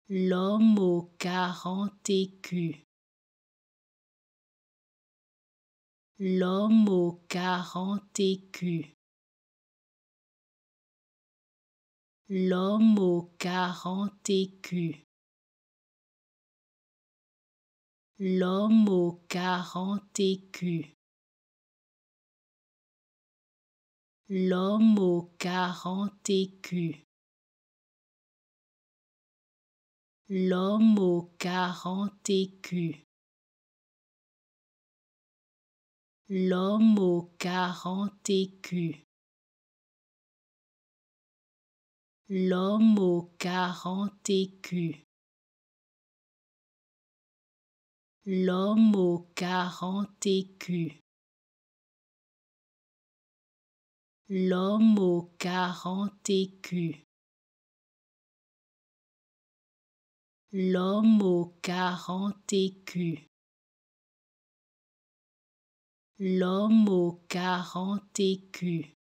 L'homme aux 40 écus. L'homme aux 40 écus. L'homme aux 40 écus. L'homme aux 40 écus. L'homme aux 40 écus. L'homme aux 40 écus. L'homme aux 40 écus. L'homme aux 40 écus. L'homme aux 40 écus. L'homme aux 40 écus. L'homme aux 40 écus. L'homme aux 40 écus.